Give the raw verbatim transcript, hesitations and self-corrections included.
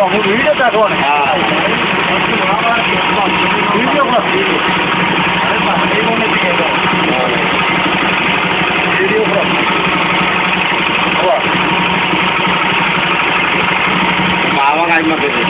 હું વિડીયો કાઢો ને હા વિડીયો પણ વિડીયો માવા કાઢમાં કીધું